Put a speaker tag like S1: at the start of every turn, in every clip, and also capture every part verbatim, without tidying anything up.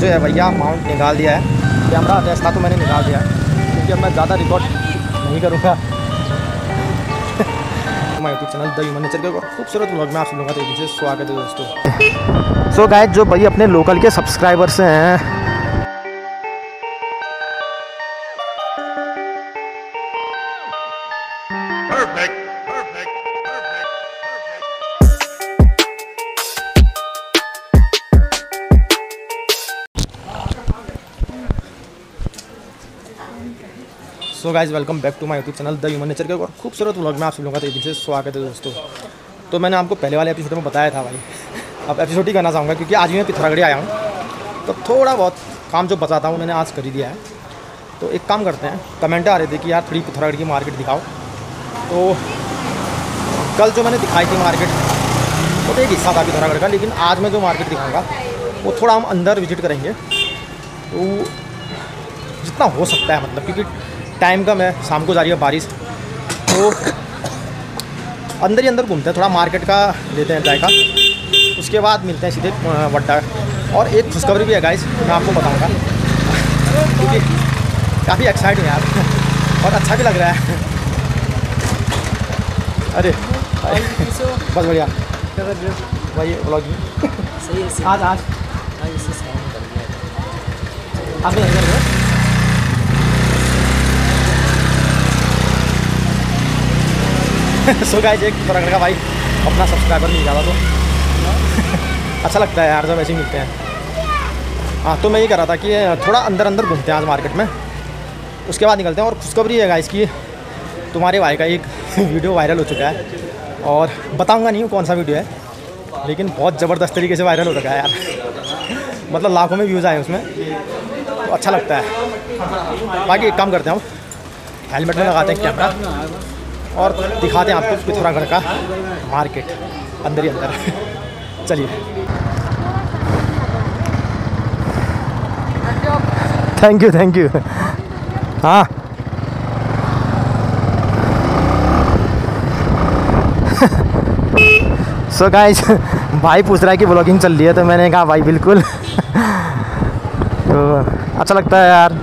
S1: जो है भैया माउंट निकाल दिया है। कैमरा अटैच था तो मैंने निकाल दिया क्योंकि अब मैं ज़्यादा रिकॉर्ड नहीं करूँगा। हमारे YouTube channel the human nature के खूबसूरत व्लॉग में आप सब लोगों का तेजी से स्वागत है दोस्तों। सो गाइस, जो भाई अपने लोकल के सब्सक्राइबर्स हैं so guys, welcome back to my YouTube channel the human nature के और खूबसूरत व्लॉग में आप सब लोगों का तेजी से स्वागत है दोस्तों। तो मैंने आपको पहले वाले एपिसोड में बताया था भाई, अब एपिसोड ही करना चाहूँगा क्योंकि आज भी मैं पिथौरागढ़ आया हूँ। तो थोड़ा बहुत काम जो बचाता हूँ मैंने आज कर ही दिया है। तो एक काम करते हैं, कमेंट आ रहे थे कि यार थोड़ी पिथौरागढ़ की मार्केट दिखाओ। तो कल जो मैंने दिखाई थी मार्केट वो तो एक हिस्सा था पिथौरागढ़ का, लेकिन आज मैं जो मार्केट दिखाऊँगा वो थोड़ा हम अंदर विजिट करेंगे। तो जितना हो सकता है, मतलब क्योंकि टाइम कम है, शाम को जा रही है बारिश, तो अंदर ही अंदर घूमते हैं, थोड़ा मार्केट का लेते हैं जायका। उसके बाद मिलते हैं सीधे वड्डा। और एक खुशखबरी भी है गाइस, मैं आपको बताऊंगा क्योंकि काफ़ी एक्साइटिंग है यार और अच्छा भी लग रहा है। अरे बस बढ़िया भाई ब्लॉगिंग आज आज आप नहीं कर रहे। सो गाइस, एक पिथौरागढ़ का भाई अपना सब्सक्राइबर मिल जाता तो अच्छा लगता है यार जब ऐसे मिलते हैं। हाँ, तो मैं ये कह रहा था कि थोड़ा अंदर अंदर घूमते हैं आज मार्केट में, उसके बाद निकलते हैं। और खुशखबरी है गाइस कि तुम्हारे भाई का एक वीडियो वायरल हो चुका है, और बताऊंगा नहीं कौन सा वीडियो है, लेकिन बहुत ज़बरदस्त तरीके से वायरल हो रखा है यार। मतलब लाखों में व्यूज़ आए उसमें, तो अच्छा लगता है। बाकी एक काम करते हैं, हम हेलमेट में लगाते हैं कैमरा और दिखाते हैं आपको पिथौरागढ़ का मार्केट अंदर ही अंदर। चलिए, थैंक यू थैंक यू। हाँ सो गाइस, भाई पूछ रहा है कि ब्लॉगिंग चल रही है, तो मैंने कहा भाई बिल्कुल। तो अच्छा लगता है यार,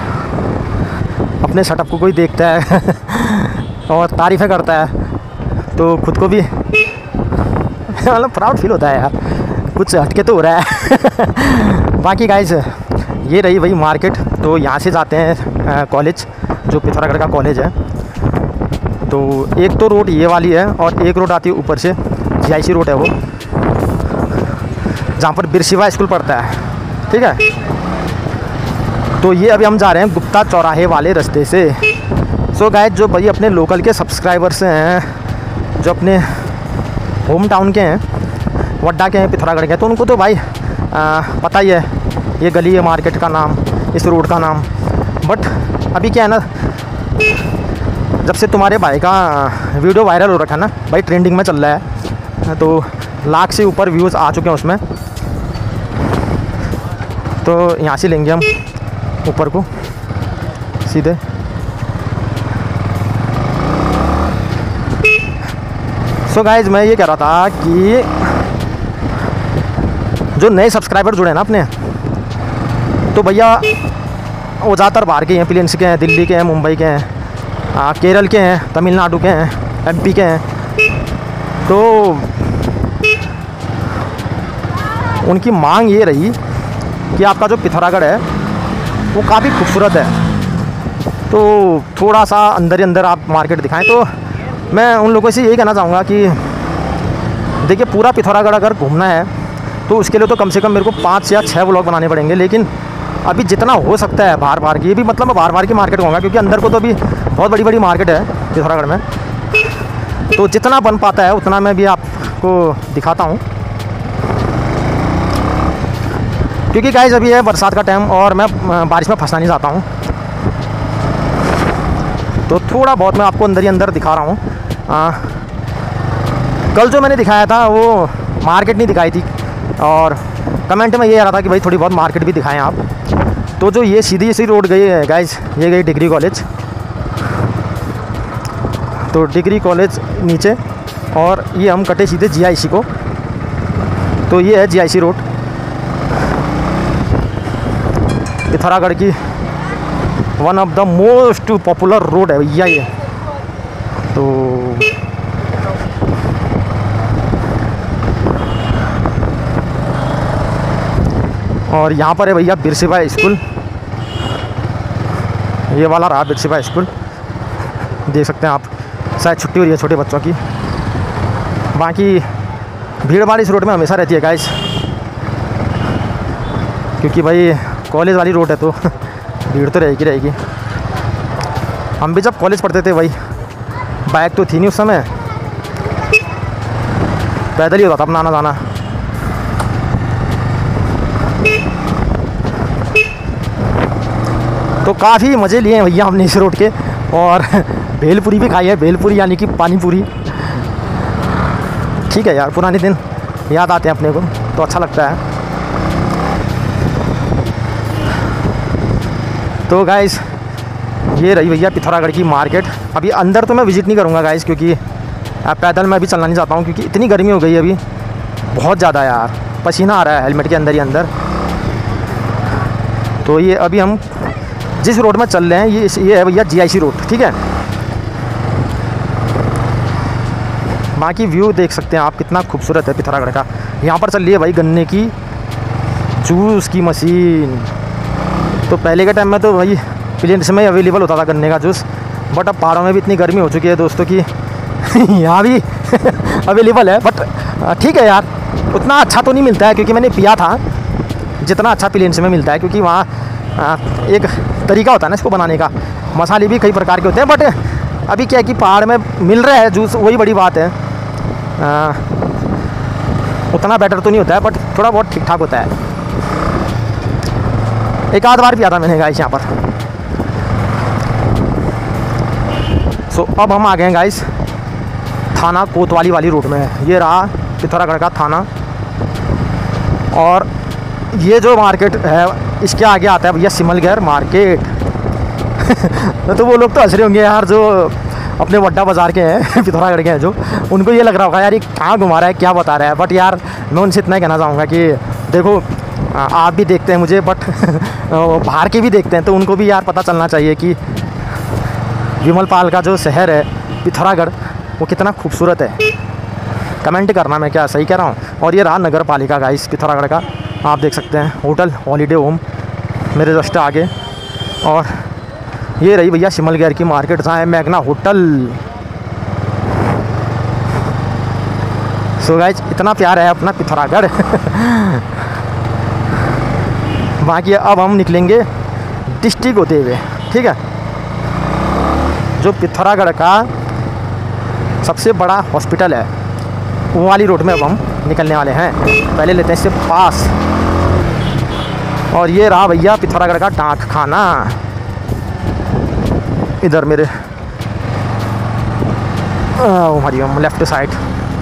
S1: अपने सेटअप को कोई देखता है और तारीफ़ें करता है तो खुद को भी मतलब प्राउड फील होता है यार, कुछ हटके तो हो रहा है। बाकी गाइस, ये रही वही मार्केट। तो यहाँ से जाते हैं कॉलेज, जो पिथौरागढ़ का कॉलेज है। तो एक तो रोड ये वाली है और एक रोड आती है ऊपर से, जी आई सी रोड है वो, जहाँ पर बिरशिवा स्कूल पड़ता है। ठीक है, तो ये अभी हम जा रहे हैं गुप्ता चौराहे वाले रास्ते से। सो so गाइस, जो भाई अपने लोकल के सब्सक्राइबर्स हैं, जो अपने होम टाउन के हैं, वड्डा के हैं, पिथौरागढ़ के हैं, तो उनको तो भाई आ, पता ही है ये गली है, मार्केट का नाम, इस रोड का नाम। बट अभी क्या है ना, जब से तुम्हारे भाई का वीडियो वायरल हो रखा है ना भाई, ट्रेंडिंग में चल रहा है, तो लाख से ऊपर व्यूज़ आ चुके हैं उसमें। तो यहाँ से लेंगे हम ऊपर को सीधे। सो so गाइज, मैं ये कह रहा था कि जो नए सब्सक्राइबर जुड़े हैं ना अपने, तो भैया वो ज़्यादातर बाहर के हैं, प्लेन्स के हैं, दिल्ली के हैं, मुंबई के हैं, आ, केरल के हैं, तमिलनाडु के हैं, एम पी के हैं। तो उनकी मांग ये रही कि आपका जो पिथौरागढ़ है वो काफ़ी खूबसूरत है, तो थोड़ा सा अंदर ही अंदर आप मार्केट दिखाएं। तो मैं उन लोगों से यही कहना चाहूँगा कि देखिए, पूरा पिथौरागढ़ अगर घूमना है तो उसके लिए तो कम से कम मेरे को पाँच या छः व्लॉग बनाने पड़ेंगे। लेकिन अभी जितना हो सकता है बाहर बाहर की, ये भी मतलब मैं बाहर बाहर की मार्केट कहूँगा क्योंकि अंदर को तो अभी बहुत बड़ी बड़ी मार्केट है पिथौरागढ़ में। तो जितना बन पाता है उतना मैं भी आपको दिखाता हूँ, क्योंकि गाइस अभी है बरसात का टाइम और मैं बारिश में फंसना नहीं चाहता हूँ। तो थोड़ा बहुत मैं आपको अंदर ही अंदर दिखा रहा हूँ। कल जो मैंने दिखाया था वो मार्केट नहीं दिखाई थी, और कमेंट में ये आ रहा था कि भाई थोड़ी बहुत मार्केट भी दिखाएं आप। तो जो ये सीधी सी रोड गई है गाइस, ये गई डिग्री कॉलेज। तो डिग्री कॉलेज नीचे, और ये हम कटे सीधे जी आई सी को। तो ये है जी आई सी रोड। पिथौरागढ़ की one of the most popular road है भैया ये। तो और यहाँ पर है भैया बिरसिबा स्कूल, ये वाला रहा बिरसिबा स्कूल, देख सकते हैं आप। शायद छुट्टी हो रही है छोटे बच्चों की। बाकी भीड़ भाड़ इस रोड में हमेशा रहती है गाइस, क्योंकि भाई कॉलेज वाली रोड है तो भीड़ तो रहेगी रहेगी। हम भी जब कॉलेज पढ़ते थे भाई, बाइक तो थी नहीं उस समय, पैदल ही होता था अपना आना जाना। तो काफ़ी मज़े लिए हैं भैया हमने इस रोड के। और भेलपुरी भी खाई है, भेलपुरी यानी कि पानी पूरी। ठीक है यार, पुराने दिन याद आते हैं अपने को तो अच्छा लगता है। तो गाइस ये रही भैया पिथौरागढ़ की मार्केट। अभी अंदर तो मैं विज़िट नहीं करूँगा गाइस, क्योंकि पैदल मैं अभी चलना नहीं चाहता हूँ, क्योंकि इतनी गर्मी हो गई है अभी बहुत ज़्यादा यार, पसीना आ रहा है हेलमेट के अंदर ही अंदर। तो ये अभी हम जिस रोड में चल रहे हैं ये ये है भैया जीआईसी रोड, ठीक है। बाकी व्यू देख सकते हैं आप, कितना खूबसूरत है पिथौरागढ़ का। यहाँ पर चल रही है भाई गन्ने की जूस की मशीन। तो पहले के टाइम में तो भाई प्लेन्स में अवेलेबल होता था गन्ने का जूस, बट अब पहाड़ों में भी इतनी गर्मी हो चुकी है दोस्तों कि यहाँ भी अवेलेबल है। बट ठीक है यार, उतना अच्छा तो नहीं मिलता है, क्योंकि मैंने पिया था जितना अच्छा प्लेन्स में मिलता है, क्योंकि वहाँ एक तरीका होता है ना इसको बनाने का। मसाले भी कई प्रकार के होते हैं, बट अभी क्या है कि पहाड़ में मिल रहा है जूस, वही बड़ी बात है। आ, उतना बेटर तो नहीं होता है, बट थोड़ा बहुत ठीक ठाक होता है। एक आध बार पिया था मैंने गाइस यहाँ पर। सो अब हम आ गए हैं गाइस थाना कोतवाली वाली रोड में। ये रहा पिथौरागढ़ का थाना, और ये जो मार्केट है इसके आगे आता है भैया सिमलगैर मार्केट। तो वो लोग तो हंस रहे होंगे यार जो अपने वड्डा बाज़ार के हैं, पिथौरागढ़ के हैं, जो उनको ये लग रहा होगा यार ये कहाँ घुमा रहा है, क्या बता रहा है। बट यार मैं उनसे इतना ही कहना चाहूँगा कि देखो आप भी देखते हैं मुझे, बट बाहर के भी देखते हैं, तो उनको भी यार पता चलना चाहिए कि विमलपाल का जो शहर है पिथौरागढ़ वो कितना खूबसूरत है। कमेंट करना मैं क्या सही कह रहा हूँ। और ये रहा नगर पालिका गाइस पिथौरागढ़ का, आप देख सकते हैं होटल हॉलीडे होम मेरे जस्ट आगे। और ये रही भैया सिमलगैर की मार्केट, जहाँ है मैगना होटल। सो गाइस इतना प्यार है अपना पिथौरागढ़। बाकी अब हम निकलेंगे डिस्ट्रिक्ट होते हुए, ठीक है। जो पिथौरागढ़ का सबसे बड़ा हॉस्पिटल है वो वाली रोड में अब हम निकलने वाले हैं। पहले लेते हैं इससे पास। और ये रहा भैया पिथौरागढ़ का डाक खाना, इधर मेरे हमारी हम लेफ्ट साइड।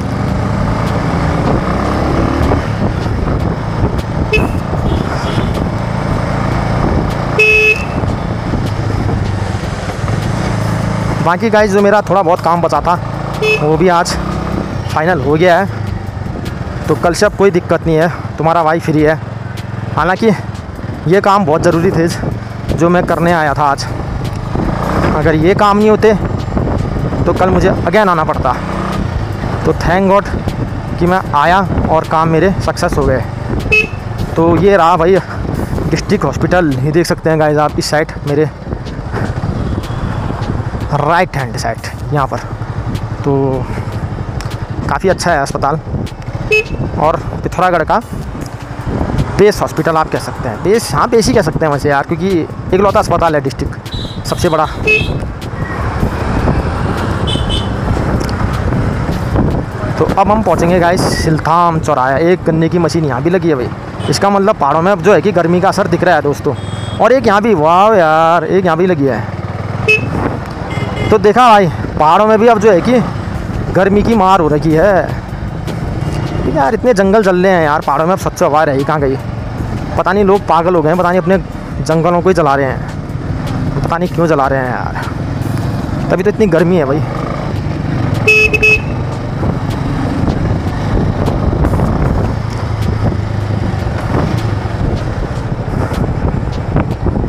S1: बाकी गाइस जो मेरा थोड़ा बहुत काम बचा था वो भी आज फाइनल हो गया है, तो कल से अब कोई दिक्कत नहीं है, तुम्हारा भाई फ्री है। हालांकि ये काम बहुत ज़रूरी थे जो मैं करने आया था आज। अगर ये काम नहीं होते तो कल मुझे अगेन आना पड़ता। तो थैंक गॉड कि मैं आया और काम मेरे सक्सेस हो गए। तो ये रहा भाई डिस्ट्रिक्ट हॉस्पिटल, ये देख सकते हैं गाइस आप इस साइड मेरे राइट हैंड साइड यहाँ पर। तो काफ़ी अच्छा है अस्पताल, और पिथौरागढ़ का बेस हॉस्पिटल आप कह सकते हैं। बेस, हाँ बेस ही कह सकते हैं वैसे यार, क्योंकि इकलौता अस्पताल है डिस्ट्रिक्ट सबसे बड़ा। तो अब हम पहुँचेंगे गाइस सिलथाम चौराहा। एक गन्ने की मशीन यहाँ भी लगी है भाई, इसका मतलब पहाड़ों में अब जो है कि गर्मी का असर दिख रहा है दोस्तों। और एक यहाँ भी, वाह यार, एक यहाँ भी लगी है। तो देखा भाई पहाड़ों में भी अब जो है कि गर्मी की मार हो रही है यार। इतने जंगल जल रहे हैं यार पहाड़ों में, अब स्वच्छ हवा रही कहाँ गई पता नहीं। लोग पागल हो गए हैं, पता नहीं अपने जंगलों को ही जला रहे हैं, पता नहीं क्यों जला रहे हैं यार। तभी तो इतनी गर्मी है भाई।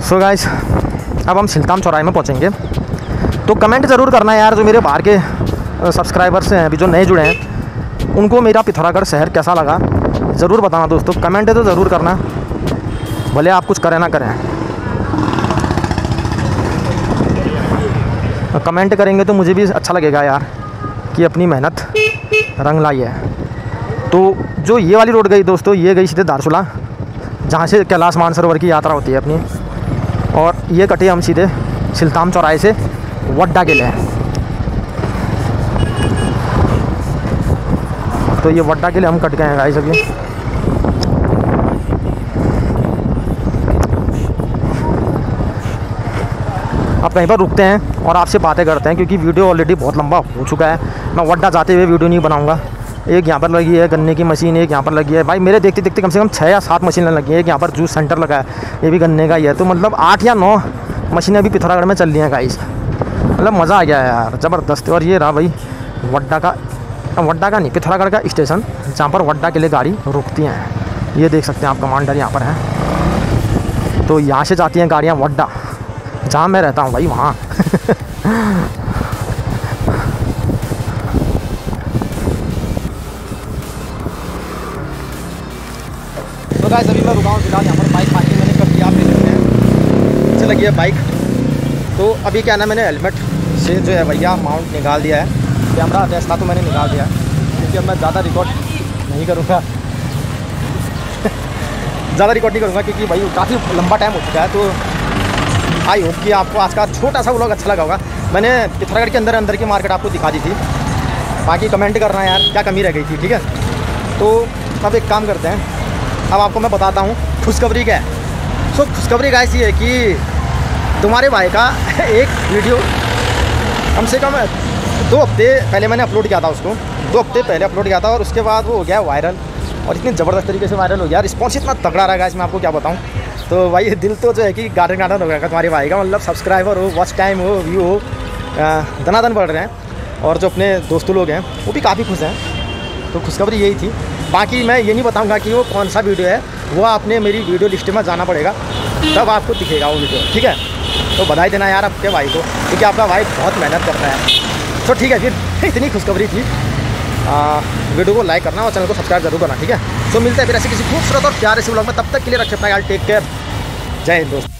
S1: सो गाइस अब हम सिलताम चौराहे में पहुंचेंगे, तो कमेंट ज़रूर करना यार, जो मेरे बाहर के सब्सक्राइबर्स हैं अभी जो नए जुड़े हैं, उनको मेरा पिथौरागढ़ शहर कैसा लगा ज़रूर बताना दोस्तों। कमेंट है तो ज़रूर करना, भले आप कुछ करें ना करें, कमेंट करेंगे तो मुझे भी अच्छा लगेगा यार कि अपनी मेहनत रंग लाई है। तो जो ये वाली रोड गई दोस्तों, ये गई सीधे दारचूला, जहाँ से कैलाश मानसरोवर की यात्रा होती है अपनी, और ये कटे हम सीधे सिलताम चौराहे से वड्डा के लिए। तो ये वड्डा के लिए हम कट गए हैं गाइस अभी। अब कहीं पर रुकते हैं और आपसे बातें करते हैं, क्योंकि वीडियो ऑलरेडी बहुत लंबा हो चुका है। मैं वड्डा जाते हुए वीडियो नहीं बनाऊंगा। एक यहाँ पर लगी है गन्ने की मशीन, एक यहाँ पर लगी है, भाई मेरे देखते देखते कम से कम छः या सात मशीनें लगी हैं। एक यहाँ पर जूस सेंटर लगा है, ये भी गन्ने का ही है। तो मतलब आठ या नौ मशीनें अभी पिथौरागढ़ में चल रही हैं गाइस। मतलब मज़ा आ गया है यार, ज़बरदस्त। और ये रहा भाई वड्डा का, वड्डा का नहीं पिथौरागढ़ का स्टेशन, जहाँ पर वड्डा के लिए गाड़ी रुकती हैं। ये देख सकते हैं आप, कमांडर यहाँ पर हैं। तो यहाँ से जाती हैं गाड़ियाँ वड्डा, जहाँ मैं रहता हूँ भाई वहाँ। तो गाइस अभी मैं रुका हूँ फिलहाल यहाँ पर, बाइक पार्किंग मैंने कर दिया, आप देख सकते हैं पीछे लगी है बाइक। तो अभी क्या ना, मैंने हेलमेट से जो है भैया माउंट निकाल दिया है, कैमरा अटैच था तो मैंने निकाल दिया है, क्योंकि अब मैं ज़्यादा रिकॉर्ड नहीं करूँगा। ज़्यादा रिकॉर्ड नहीं करूँगा क्योंकि भाई काफ़ी लंबा टाइम हो चुका है। तो आई होप कि आपको आज का छोटा सा व्लॉग अच्छा लगा होगा। मैंने पिथौरागढ़ के अंदर अंदर की मार्केट आपको दिखा दी थी, बाकी कमेंट करना यार क्या कमी रह गई थी, ठीक है। तो अब एक काम करते हैं, अब आपको मैं बताता हूँ खुशखबरी क्या है। सो खुशखबरी गाइस ये है कि तुम्हारे भाई का एक वीडियो कम से कम दो हफ्ते पहले मैंने अपलोड किया था, उसको दो हफ्ते पहले अपलोड किया था, और उसके बाद वो हो गया वायरल, और इतनी ज़बरदस्त तरीके से वायरल हो गया, रिस्पॉन्स इतना तगड़ा रहा गाइस, मैं आपको क्या बताऊँ। तो भाई दिल तो जो है कि गार्डन गार्डन हो गया तुम्हारे भाई का, मतलब सब्सक्राइबर हो, वॉच टाइम हो, व्यू हो, दनादन बढ़ रहे हैं, और जो अपने दोस्तों लोग हैं वो भी काफ़ी खुश हैं। तो खुशखबरी यही थी। बाकी मैं ये नहीं बताऊंगा कि वो कौन सा वीडियो है, वो आपने मेरी वीडियो लिस्ट में जाना पड़ेगा, तब आपको दिखेगा वो वीडियो, ठीक है। तो बधाई देना यार आपके भाई को, क्योंकि आपका भाई बहुत मेहनत करता है। तो ठीक है, फिर इतनी खुशखबरी थी। आ, वीडियो को लाइक करना और चैनल को सब्सक्राइब जरूर करना, ठीक है। तो मिलते हैं फिर ऐसे किसी खूबसूरत और प्यारे से व्लॉग में, तब तक के लिए रखिए अपना ख्याल, टेक केयर, जय हिंद दोस्त।